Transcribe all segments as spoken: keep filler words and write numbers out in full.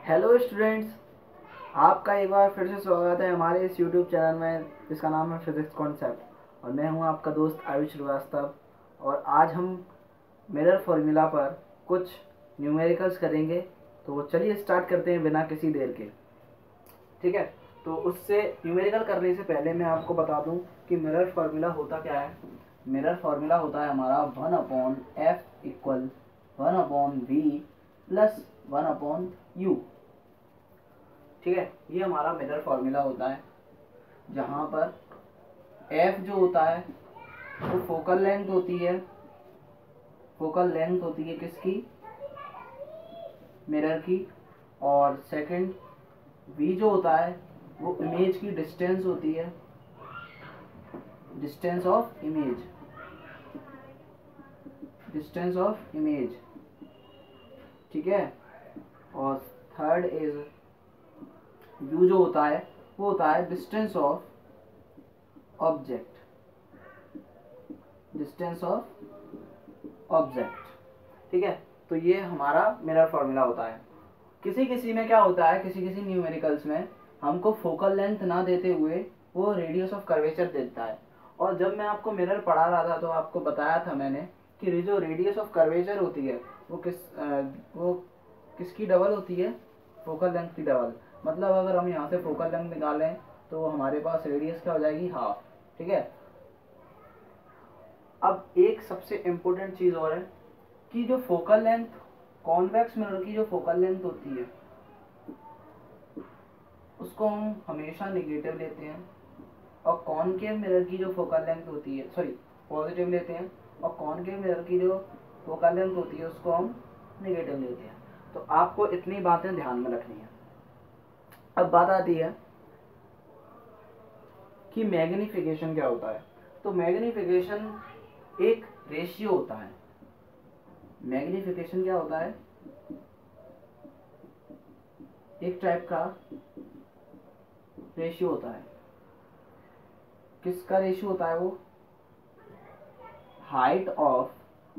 Hello students, आपका एक बार फिर से स्वागत है हमारे इस यूट्यूब चैनल में जिसका नाम है फिजिक्स कॉन्सेप्ट। और मैं हूं आपका दोस्त आयुष श्रीवास्तव। और आज हम मिरर फॉर्मूला पर कुछ न्यूमेरिकल्स करेंगे। तो चलिए स्टार्ट करते हैं बिना किसी देर के। ठीक है, तो उससे न्यूमेरिकल करने से पहले मैं आपको बता दूं कि मिरर फार्मूला होता क्या है। मिरर फार्मूला होता है हमारा one upon F equal one upon V plus one upon U. ठीक है, ये हमारा मिरर फार्मूला होता है, जहाँ पर एफ जो होता है वो फोकल लेंथ होती है। फोकल लेंथ होती है किसकी? मिरर की। और सेकंड वी जो होता है वो इमेज की डिस्टेंस होती है, distance of image, distance of image. ठीक है, और थर्ड इज यू जो होता है वो होता है distance of object, distance of object. ठीक है, तो ये हमारा मिरर फार्मूला होता है। किसी किसी में क्या होता है, किसी किसी न्यूमेरिकल्स में हमको फोकल लेंथ ना देते हुए वो रेडियस ऑफ कर्वेचर देता है। और जब मैं आपको मिरर पढ़ा रहा था तो आपको बताया था मैंने कि जो रेडियस ऑफ कर्वेचर होती है वो किस आ, वो किसकी डबल होती है? फोकल लेंथ की डबल। मतलब अगर हम यहाँ से फोकल लेंथ निकालें तो हमारे पास रेडियस क्या हो जाएगी? हाफ। ठीक है, अब एक सबसे इम्पोर्टेंट चीज और है कि जो फोकल लेंथ कॉन्वेक्स मिरर की जो फोकल लेंथ होती है उसको हम हमेशा निगेटिव लेते हैं, और कॉनकेव मिरर की जो फोकल लेंथ होती है सॉरी पॉजिटिव लेते हैं, और कॉनकेव मिरर की जो फोकल लेंथ होती है उसको हम निगेटिव लेते हैं। तो आपको इतनी बातें ध्यान में रखनी है। अब बात आती है कि मैग्निफिकेशन क्या होता है। तो मैग्निफिकेशन एक रेशियो होता है। मैग्निफिकेशन क्या होता है? एक टाइप का रेशियो होता है। किसका रेशियो होता है वो? Height of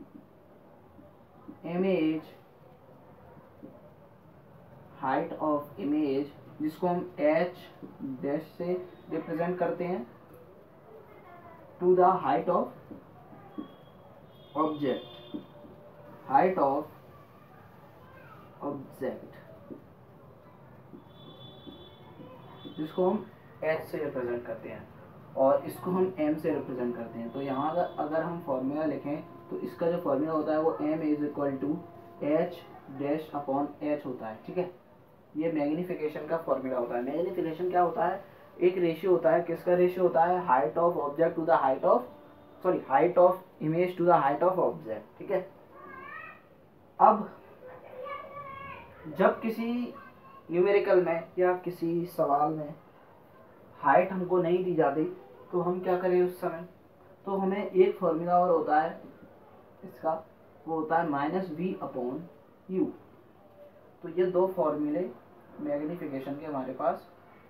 image, height of image जिसको हम एच डैश से रिप्रेजेंट करते हैं, to the height of object, height of object जिसको हम एच से रिप्रेजेंट करते हैं, और इसको हम एम से रिप्रेजेंट करते हैं। तो यहाँ अगर अगर हम फॉर्मूला लिखें तो इसका जो फॉर्मूला होता है वो M is equal to H dash upon H होता है। ठीक है, ये मैग्निफिकेशन का फॉर्मूला होता है। मैग्निफिकेशन क्या होता है? एक रेशियो होता है। किसका रेशियो होता है? Height of object to the height of sorry height of image to the height of object. ठीक है, अब जब किसी न्यूमेरिकल में या किसी सवाल में हाइट हमको नहीं दी जाती तो हम क्या करें उस समय? तो हमें एक फॉर्मूला और होता है इसका, वो होता है माइनस वी अपॉन यू। तो ये दो फॉर्मूले मैग्निफिकेशन के हमारे पास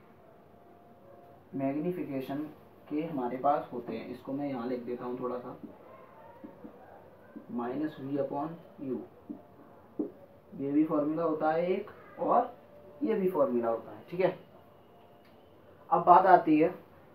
मैग्निफिकेशन के हमारे पास होते हैं। इसको मैं यहाँ लिख देता हूँ थोड़ा सा, माइनस वी अपॉन यू। ये भी फॉर्मूला होता है एक, और ये भी फॉर्मूला होता है। ठीक है, अब बात आती है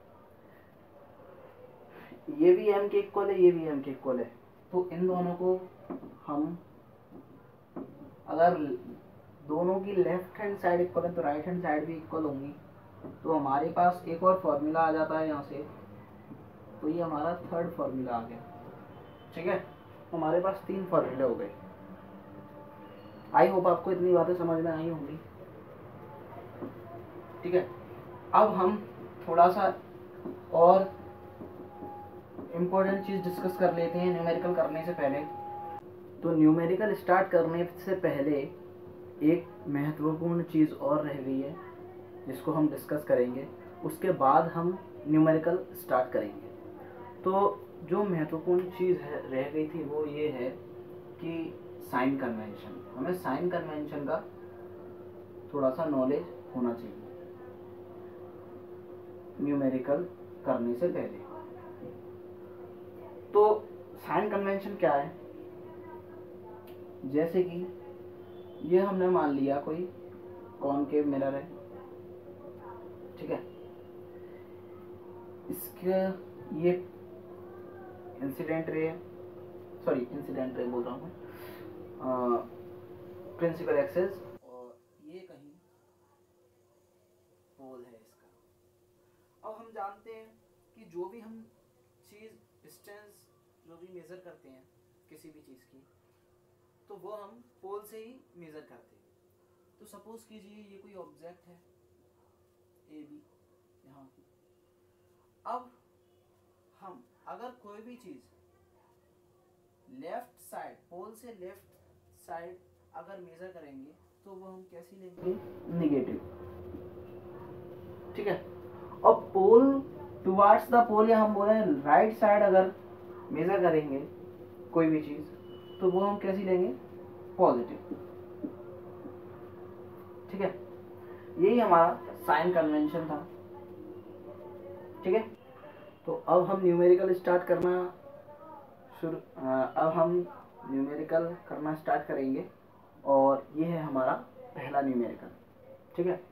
ये भी एम के इक्वल है, ये भी एम के इक्वल है। तो इन दोनों को हम अगर दोनों की लेफ्ट हैंड साइड इक्वल है तो राइट हैंड साइड भी इक्वल होंगी। तो हमारे पास एक और फॉर्मूला आ जाता है यहाँ से। तो ये हमारा थर्ड फॉर्मूला आ गया। ठीक है, हमारे पास तीन फॉर्मूले हो गए। आई होप आपको इतनी बातें समझ में आई होंगी। ठीक है, अब हम थोड़ा सा और इम्पोर्टेंट चीज डिस्कस कर लेते हैं न्यूमेरिकल करने से पहले। तो न्यूमेरिकल स्टार्ट करने से पहले एक महत्वपूर्ण चीज और रह गई है जिसको हम डिस्कस करेंगे, उसके बाद हम न्यूमेरिकल स्टार्ट करेंगे। तो जो महत्वपूर्ण चीज है रह गई थी वो ये है कि साइन कन्वेंशन। हमें साइन कन्वेंशन का थोड़ा सा नॉलेज होना चाहिए न्यूमेरिकल करने से पहले। तो साइन कन्वेंशन क्या है? जैसे कि ये हमने मान लिया कोई कॉनकेव मिरर है, ठीक है। इसके ये इंसिडेंट रे है, सॉरी इंसिडेंट रे बोल रहा हूँ, प्रिंसिपल एक्सेस, और ये कहीं पोल है इसका। अब हम जानते हैं कि जो भी हम चीज़ डिस्टेंस जो भी मेज़र करते हैं किसी भी चीज़ की, तो वो हम पोल से ही मेज़र करते हैं। तो सपोज कीजिए ये कोई ऑब्जेक्ट है ए बी यहाँ, अब हम अगर कोई भी चीज़ लेफ्ट साइड, पोल से लेफ्ट साइड अगर मेज़र करेंगे तो वो हम कैसी लेंगे, नेगेटिव, ठीक है। और पोल टुवार्ड्स द पोल, या हम बोल रहे हैं राइट साइड अगर मेज़र करेंगे कोई भी चीज़ तो वो हम कैसी लेंगे, पॉजिटिव, ठीक है। यही हमारा साइन कन्वेंशन था, ठीक है। तो अब हम न्यूमेरिकल स्टार्ट करना शुरू अब हम न्यूमेरिकल करना स्टार्ट करेंगे, और ये है हमारा पहला न्यूमेरिकल, ठीक है।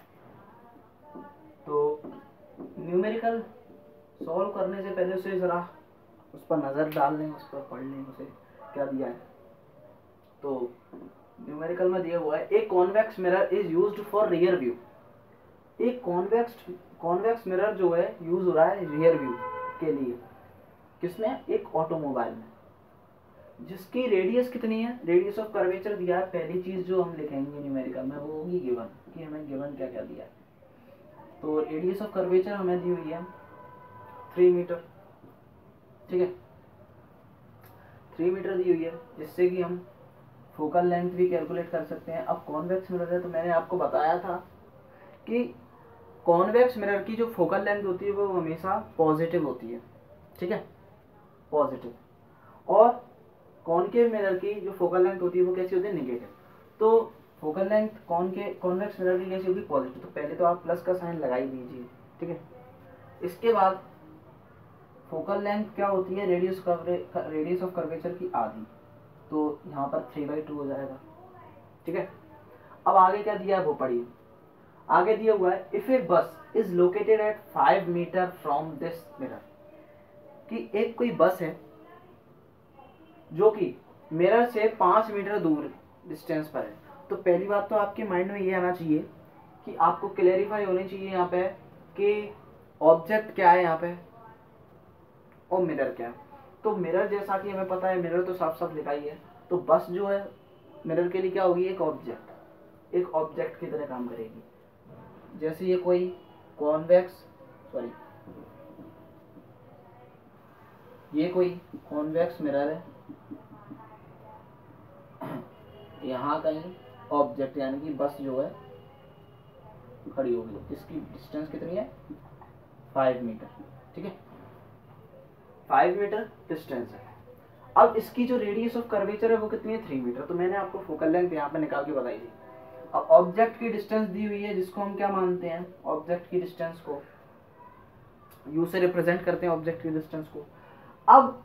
तो न्यूमेरिकल सॉल्व करने से पहले उसे ज़रा उस पर नज़र डाल लें, उस पर पढ़ लें उसे क्या दिया है। तो न्यूमेरिकल में दिया हुआ है, a convex mirror is used for rear view. एक कॉन्वेक्स कॉन्वेक्स मिरर जो है यूज हो रहा है रियर व्यू के लिए, किसमें, एक ऑटोमोबाइल में, जिसकी रेडियस कितनी है, रेडियस ऑफ कर्वेचर दिया है। पहली चीज जो हम लिखेंगे न्यूमेरिकल में वो होगी गिवन, कि हमें गिवन क्या क्या दिया है। तो रेडियस ऑफ कर्वेचर हमें दी हुई है थ्री मीटर, ठीक है, थ्री मीटर दी हुई है, जिससे कि हम फोकल लेंथ भी कैलकुलेट कर सकते हैं। अब कॉन्वेक्स मिरर है तो मैंने आपको बताया था कि कॉन्वेक्स मिरर की जो फोकल लेंथ होती है वो हमेशा पॉजिटिव होती है, ठीक है, पॉजिटिव। और कॉनकेव मिरर की जो फोकल लेंथ होती है वो कैसी होती है, नेगेटिव। तो फोकल लेंथ कॉन के कॉन्वेक्स मिरर की कैसी होगी, पॉजिटिव। तो पहले तो आप प्लस का साइन लगा ही दीजिए, ठीक है। इसके बाद फोकल लेंथ क्या होती है, रेडियस कवरे रेडियस ऑफ कर्वेचर की आधी, तो यहाँ पर थ्री बाई टू हो जाएगा, ठीक है। अब आगे क्या दिया है वो पढ़िए। आगे दिया हुआ है, if a bus is located at five metre from this mirror, कि एक कोई बस है जो कि मिरर से पाँच मीटर दूर डिस्टेंस पर है। तो पहली बात तो आपके माइंड में ये आना चाहिए कि आपको क्लेरिफाई होनी चाहिए यहाँ पे कि ऑब्जेक्ट क्या है यहाँ पे और मिरर क्या है। तो मिरर जैसा कि हमें पता है, मिरर तो साफ साफ लिखा ही है, तो बस जो है मिरर के लिए क्या होगी, एक ऑब्जेक्ट, एक ऑब्जेक्ट की तरह काम करेगी। जैसे ये कोई कॉन्वेक्स सॉरी ये कोई कॉन्वेक्स मिरर है, यहाँ कहीं ऑब्जेक्ट यानी कि बस जो है खड़ी होगी, इसकी डिस्टेंस कितनी है, फाइव मीटर, ठीक है, फाइव मीटर डिस्टेंस है। अब इसकी जो रेडियस ऑफ कर्वेचर है वो कितनी है, थ्री मीटर। तो मैंने आपको फोकल लेंथ यहाँ पे निकाल के बताई थी। अब ऑब्जेक्ट की डिस्टेंस दी हुई है, जिसको हम क्या मानते हैं, ऑब्जेक्ट की डिस्टेंस को यू से रिप्रेजेंट करते हैं, ऑब्जेक्ट की डिस्टेंस को। अब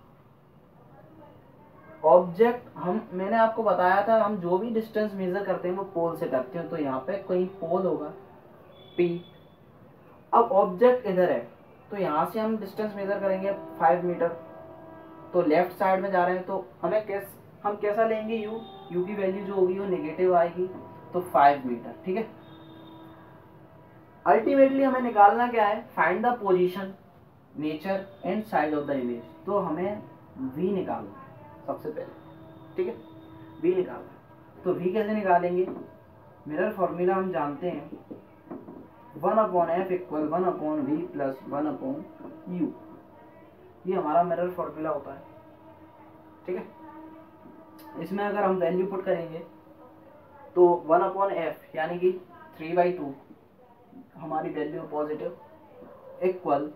ऑब्जेक्ट हम मैंने आपको बताया था, हम जो भी डिस्टेंस मेजर करते हैं वो पोल से करते हैं, तो यहाँ पे कोई पोल होगा P। अब ऑब्जेक्ट इधर है तो यहाँ से हम डिस्टेंस मेजर करेंगे फाइव मीटर, तो लेफ्ट साइड में जा रहे हैं, तो हमें कैस हम कैसा लेंगे, यू यू की वैल्यू जो होगी वो नेगेटिव आएगी, तो फाइव मीटर, ठीक है। अल्टीमेटली हमें निकालना क्या है, find the position, nature and size of the image. तो हमें v निकालना है सबसे पहले, ठीक है, v निकालना। तो v कैसे निकालेंगे, मिरर फॉर्मूला हम जानते हैं, one upon F equal one upon V plus one upon U. ये हमारा मिरर फॉर्मूला होता है, ठीक है। इसमें अगर हम वैल्यू पुट करेंगे तो वन अपॉन एफ यानी कि थ्री बाई टू हमारी वैल्यू पॉजिटिव, इक्वल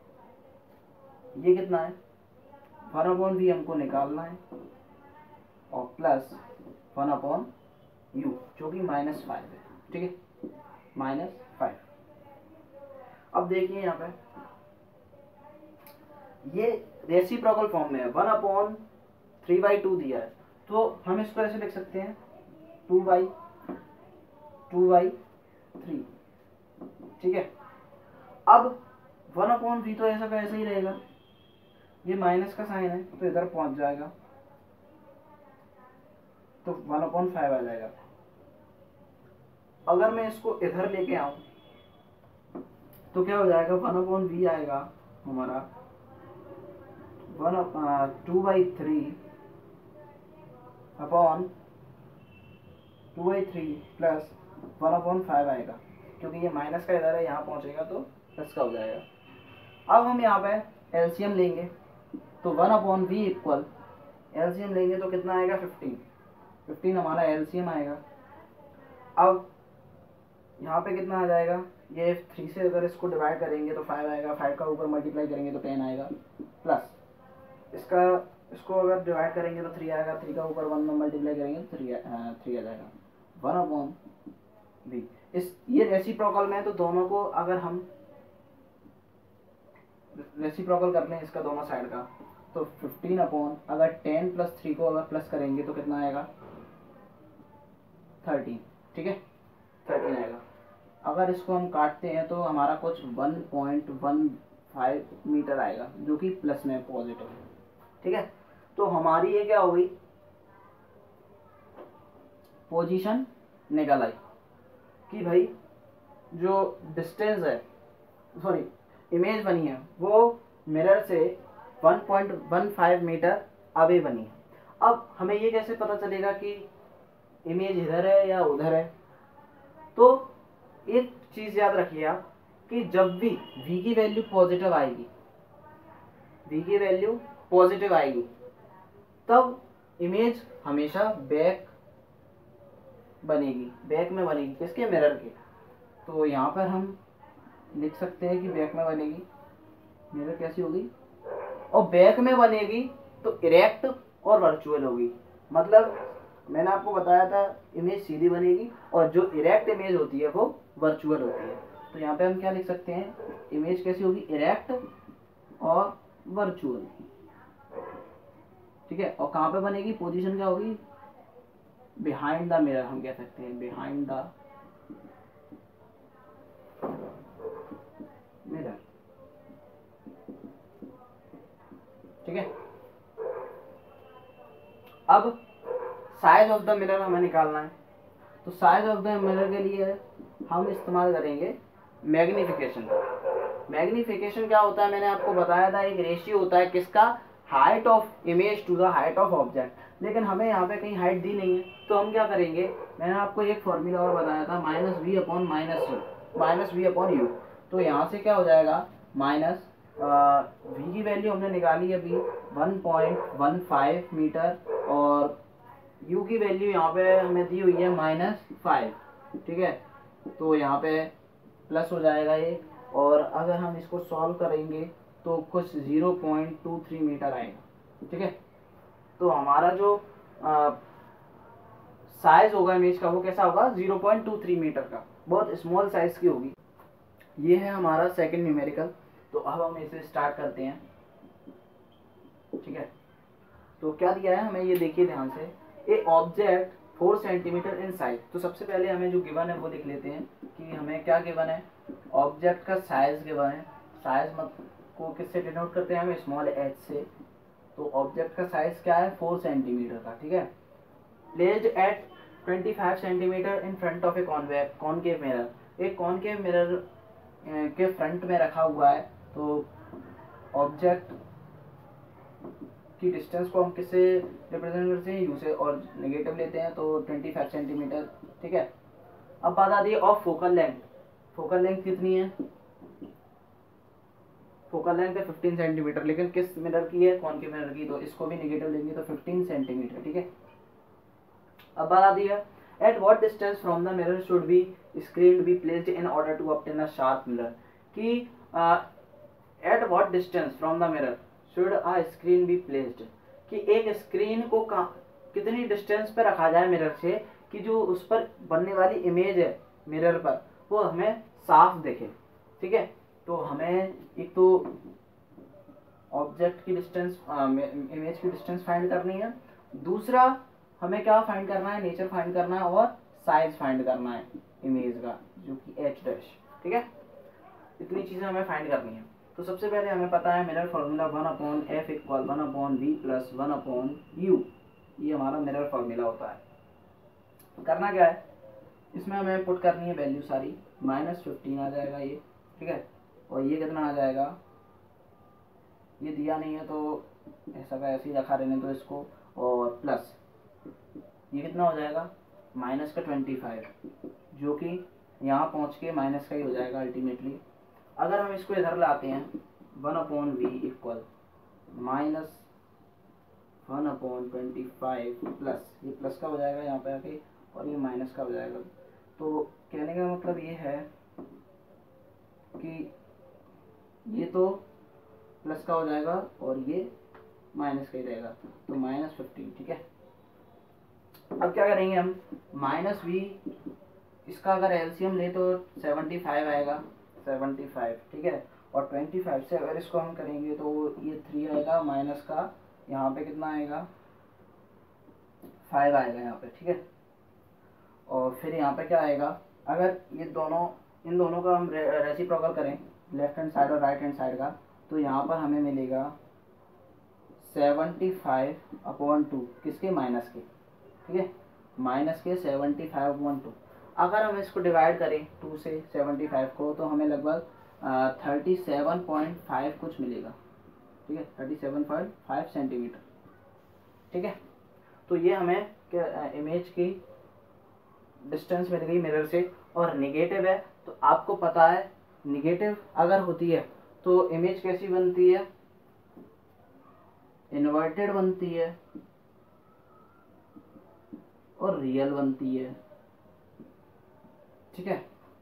ये कितना है, वन अपॉन वी हमको निकालना है, और प्लस वन अपॉन यू जो कि माइनस फाइव है, ठीक है, माइनस फाइव। अब देखिए यहाँ पे ये रेसिप्रोकल फॉर्म में है, one upon three by two दिया है, तो हम इसको ऐसे लिख सकते हैं two by two by three, ठीक है। अब वन अपॉन वी तो ऐसा का ऐसा ही रहेगा, ये माइनस का साइन है तो इधर पहुंच जाएगा, तो वन अपॉन फाइव आ जाएगा। अगर मैं इसको इधर लेके आऊं तो क्या हो जाएगा, वन अपॉन वी आएगा हमारा one two by three upon two by three plus one upon five आएगा, क्योंकि ये माइनस का इधर है, यहाँ पहुंचेगा तो प्लस का हो जाएगा। अब हम यहाँ पे एलसीएम लेंगे तो one upon V equal, LCM लेंगे तो कितना आएगा, फिफ्टीन, फिफ्टीन हमारा एलसीएम आएगा। अब यहाँ पे कितना आ जाएगा, ये थ्री से अगर इसको डिवाइड करेंगे तो फाइव आएगा, फाइव का ऊपर मल्टीप्लाई करेंगे तो टेन आएगा, प्लस इसका इसको अगर डिवाइड करेंगे तो थ्री आएगा, थ्री का ऊपर वन में मल्टीप्लाई करेंगे तो थ्री थ्री आ जाएगा, वन अपॉन वी। इस ये रेसिप्रोकल में है तो दोनों को अगर हम रेसिप्रोकल कर लें इसका दोनों साइड का, तो फिफ्टीन अपॉन अगर टेन प्लस थ्री को अगर प्लस करेंगे तो कितना आएगा, थर्टीन, ठीक है, थर्टीन आएगा। अगर इसको हम काटते हैं तो हमारा कुछ one point one five metre आएगा, जो कि प्लस में पॉजिटिव है, ठीक है। तो हमारी ये क्या हो गई, पोजीशन निकल आई कि भाई जो डिस्टेंस है, सॉरी इमेज बनी है वो मिरर से one point one five metre away बनी है। अब हमें ये कैसे पता चलेगा कि इमेज इधर है या उधर है, तो एक चीज याद रखिए आप कि जब भी v की वैल्यू पॉजिटिव आएगी, v की वैल्यू पॉजिटिव आएगी तब इमेज हमेशा बैक बनेगी, बैक में बनेगी, किसके, मिरर के। तो यहाँ पर हम लिख सकते हैं कि बैक में बनेगी, मिरर कैसी होगी, और बैक में बनेगी तो इरेक्ट और वर्चुअल होगी। मतलब मैंने आपको बताया था इमेज सीधी बनेगी और जो इरेक्ट इमेज होती है वो वर्चुअल होती है। तो यहाँ पे हम क्या लिख सकते हैं, इमेज कैसी होगी, इरेक्ट और वर्चुअल, ठीक है। और कहाँ पे बनेगी, पोजीशन क्या होगी, बिहाइंड द मिरर, हम कह सकते हैं बिहाइंड द मिरर, ठीक है। अब साइज ऑफ द मिरर हमें निकालना है, तो साइज ऑफ द मिरर के लिए हम इस्तेमाल करेंगे मैग्निफिकेशन। मैग्निफिकेशन क्या होता है, मैंने आपको बताया था, एक रेशियो होता है किसका, height of image to the height of object. लेकिन हमें यहाँ पे कहीं हाइट दी नहीं है, तो हम क्या करेंगे, मैंने आपको एक फॉर्मूला और बताया था, minus V upon minus U, minus V upon U. तो यहाँ से क्या हो जाएगा, माइनस वी की वैल्यू हमने निकाली अभी one point one five metre और u की वैल्यू यहाँ पे हमें दी हुई है माइनस फाइव, ठीक है। तो यहाँ पे प्लस हो जाएगा ये, और अगर हम इसको सॉल्व करेंगे तो कुछ zero point two three metre आएगा, ठीक है। तो हमारा जो साइज होगा इमेज का वो कैसा होगा, zero point two three metre का, बहुत स्मॉल साइज की होगी। ये है हमारा सेकंड न्यूमेरिकल। तो अब हम इसे स्टार्ट करते हैं, ठीक है। तो क्या दिया है हमें, ये देखिए ध्यान से, a object four centimetre in size. तो सबसे पहले हमें जो गिवन है वो लिख लेते हैं कि हमें क्या गिवन है, ऑब्जेक्ट का साइज गिवन है। साइज मत को किससे डिनोट करते हैं हम, स्मॉल एच से। तो ऑब्जेक्ट का साइज क्या है, फोर सेंटीमीटर का, ठीक है। Placed at twenty five centimetre in front of a concave concave mirror. एक कॉनकेव मिरर के फ्रंट में रखा हुआ है। तो ऑब्जेक्ट की डिस्टेंस को हम किससे रिप्रेजेंट करते हैं, यू से, और नेगेटिव लेते हैं तो ट्वेंटी फाइव सेंटीमीटर, ठीक है। अब बात आती है of focal length. Focal length कितनी है, फोकल लेंथ है फिफ्टीन सेंटीमीटर, लेकिन किस मिरर की है, कॉनकेव मिरर की। तो इसको भी नेगेटिव लेंगे तो फिफ्टीन सेंटीमीटर, ठीक है। अब बात आती है at what distance from the mirror should be screen be placed in order to obtain a sharp mirror. कि at what distance from the mirror should a screen be placed, कि एक screen को कितनी डिस्टेंस पर रखा जाए mirror से कि जो उस पर बनने वाली इमेज है मिरर पर वो हमें साफ दिखे, ठीक है। तो हमें एक तो ऑब्जेक्ट की डिस्टेंस, इमेज की डिस्टेंस फाइंड करनी है, दूसरा हमें क्या फाइंड करना है, नेचर फाइंड करना है, और साइज फाइंड करना है, इमेज का, जो कि एच डैश। ठीक है, इतनी चीज़ें हमें फाइंड करनी है। तो सबसे पहले हमें पता है mirror formula one upon F equal one upon V plus one upon U, ये हमारा मिरर फॉर्मूला होता है। तो करना क्या है, इसमें हमें पुट करनी है वैल्यू सारी। माइनस फिफ्टीन आ जाएगा ये, ठीक है, और ये कितना आ जाएगा, ये दिया नहीं है तो ऐसा का ऐसे ही रखा रहने दो इसको, और प्लस ये कितना हो जाएगा, माइनस का ट्वेंटी फाइव, जो कि यहाँ पहुँच के माइनस का ही हो जाएगा अल्टीमेटली। अगर हम इसको इधर लाते हैं, one upon V equal minus one upon twenty five plus, ये प्लस का हो जाएगा यहाँ पे आके, और ये माइनस का हो जाएगा। तो कहने का मतलब ये है कि ये तो प्लस का हो जाएगा और ये माइनस का ही रहेगा, तो माइनस फिफ्टीन। ठीक है, अब क्या करेंगे हम, माइनस वी, इसका अगर एलसीएम ले तो सेवेंटी फाइव आएगा, सेवेंटी फाइव। ठीक है, और ट्वेंटी फाइव से अगर इसको हम करेंगे तो ये थ्री आएगा, माइनस का यहाँ पे कितना आएगा, फाइव आएगा यहाँ पे। ठीक है, और फिर यहाँ पे क्या आएगा, अगर ये दोनों, इन दोनों का हम रेसिप्रोकल करें, लेफ्ट हैंड साइड और राइट हैंड साइड का, तो यहाँ पर हमें मिलेगा सेवेंटी फाइव अपॉन टू, किसके, माइनस के। ठीक है, माइनस के सेवेंटी फाइव अपॉन टू। अगर हम इसको डिवाइड करें टू से सेवेंटी फाइव को, तो हमें लगभग थर्टी सेवन पॉइंट फाइव कुछ मिलेगा। ठीक है, thirty seven point five centimetre. ठीक है, तो ये हमें इमेज की डिस्टेंस मिल गई मिरर से। और निगेटिव है तो आपको पता है, निगेटिव अगर होती है तो इमेज कैसी बनती है, इन्वर्टेड बनती है और रियल बनती है। ठीक है,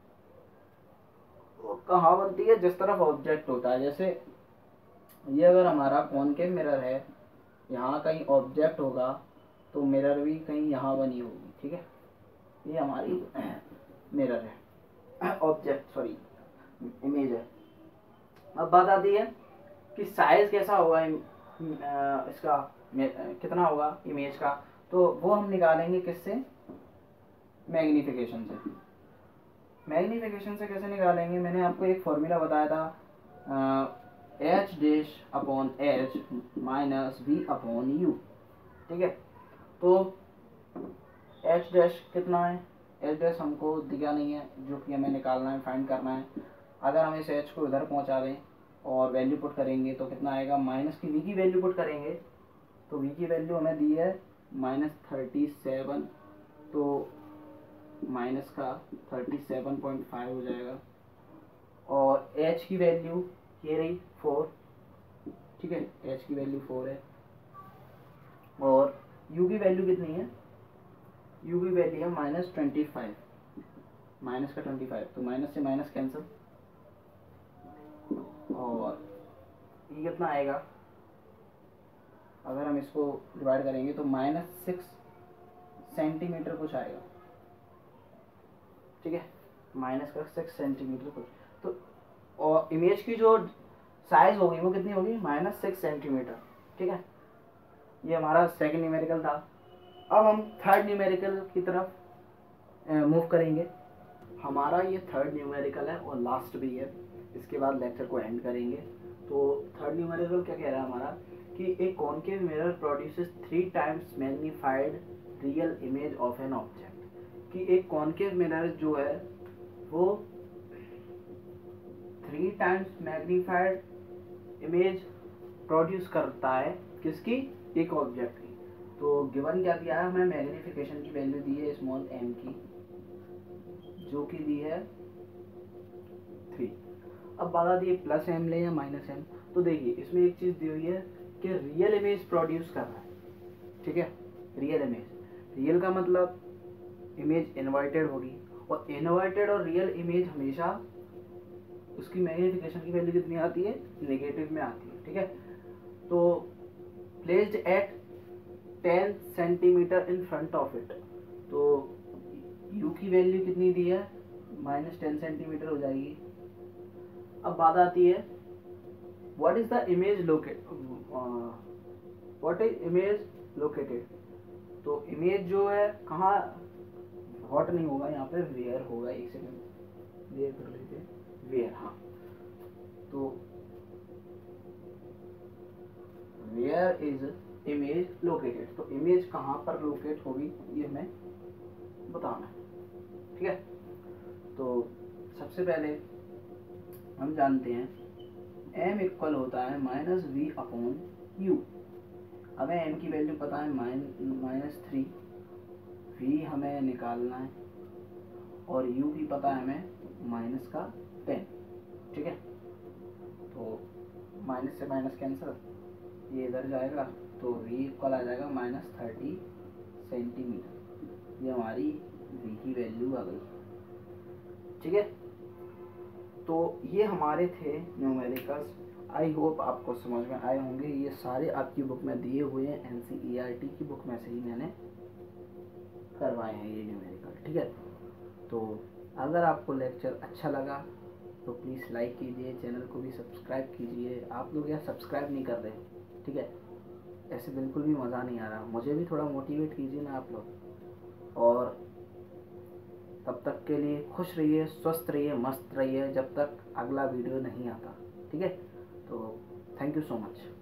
कहाँ बनती है, जिस तरफ ऑब्जेक्ट होता है। जैसे ये अगर हमारा कॉनकेव मिरर है, यहाँ कहीं ऑब्जेक्ट होगा तो मिरर भी कहीं यहाँ बनी होगी। ठीक है, ये हमारी मिरर है, ऑब्जेक्ट सॉरी इमेज है। अब बात आती है कि साइज कैसा होगा इसका, कितना होगा इमेज का, तो वो हम निकालेंगे किससे, मैग्नीफिकेशन से। मैग्नीफिकेशन से कैसे निकालेंगे, मैंने आपको एक फॉर्मूला बताया था, H dash upon H minus V upon U. ठीक है, तो एच डैश कितना है, एच डैश हमको दिया नहीं है, जो कि हमें निकालना है, फाइंड करना है। अगर हम इस एच को इधर पहुंचा दें और वैल्यू पुट करेंगे तो कितना आएगा, माइनस की वी की वैल्यू पुट करेंगे तो वी की वैल्यू हमें दी है माइनस थर्टी सेवन, तो माइनस का थर्टी सेवन पॉइंट फाइव हो जाएगा। और एच की वैल्यू ये रही फोर। ठीक है, एच की वैल्यू फोर है। और यू की वैल्यू कितनी है, यू की वैल्यू है माइनस ट्वेंटी फाइव, माइनस का ट्वेंटी फाइव, तो माइनस से माइनस कैंसिल, और ये कितना आएगा, अगर हम इसको डिवाइड करेंगे तो माइनस सिक्स सेंटीमीटर कुछ आएगा। ठीक है, माइनस का सिक्स सेंटीमीटर कुछ, तो और इमेज की जो साइज होगी वो कितनी होगी, माइनस सिक्स सेंटीमीटर। ठीक है, ये हमारा सेकंड न्यूमेरिकल था। अब हम थर्ड न्यूमेरिकल की तरफ मूव करेंगे। हमारा ये थर्ड न्यूमेरिकल है और लास्ट भी है, इसके बाद लेक्चर को एंड करेंगे। तो थर्ड न्यूमेरिकल क्या कह रहा है हमारा, कि एक concave mirror produces three times magnified real image of an object. कि एक कॉनकेव मिरर जो है वो three times magnified image produce करता है, किसकी, एक ऑब्जेक्ट की। तो गिवन क्या दिया है हमें, मैग्नीफिकेशन की वैल्यू दी है स्मॉल एम की, जो कि दी है थ्री। अब बात आती है प्लस एम ले या माइनस एम। तो देखिए इसमें एक चीज दी हुई है कि रियल इमेज प्रोड्यूस कर रहा है। ठीक है, रियल इमेज, रियल का मतलब इमेज इन्वर्टेड होगी, और इन्वर्टेड और रियल इमेज हमेशा उसकी मैग्नीफिकेशन की वैल्यू कितनी आती है, नेगेटिव में आती है। ठीक है, तो placed at ten centimetre in front of it, तो यू की वैल्यू कितनी दी है, माइनस टेन सेंटीमीटर हो जाएगी। अब बात आती है what is the image locate, what is image located. तो इमेज जो है कहाँ वॉट नहीं होगा, यहाँ पे वेयर होगा। एक सेकंड वेयर कर लेते हैं, वेयर। हाँ, तो वेयर इज इमेज लोकेटेड, तो इमेज कहाँ पर लोकेट होगी ये हमें बताना है, ठीक है। तो सबसे पहले हम जानते हैं m इक्वल होता है माइनस वी अपॉन यू। हमें m की वैल्यू पता है माइनस थ्री, v हमें निकालना है और u भी पता है हमें माइनस का टेन, ठीक है। तो माइनस से माइनस कैंसिल, ये इधर जाएगा तो v इक्वल आ जाएगा माइनस थर्टी सेंटीमीटर। ये हमारी v की वैल्यू आ गई, ठीक है। तो ये हमारे थे न्यूमेरिकल्स। आई होप आपको समझ में आए होंगे। ये सारे आपकी बुक में दिए हुए हैं, N C E R T की बुक में से ही मैंने करवाए हैं ये न्यूमेरिकल, ठीक है। तो अगर आपको लेक्चर अच्छा लगा तो प्लीज़ लाइक कीजिए, चैनल को भी सब्सक्राइब कीजिए। आप लोग यहाँ सब्सक्राइब नहीं कर रहे, ठीक है, ऐसे बिल्कुल भी मज़ा नहीं आ रहा। मुझे भी थोड़ा मोटिवेट कीजिए ना आप लोग। और तब तक के लिए खुश रहिए, स्वस्थ रहिए, मस्त रहिए, जब तक अगला वीडियो नहीं आता, ठीक है। तो थैंक यू सो मच।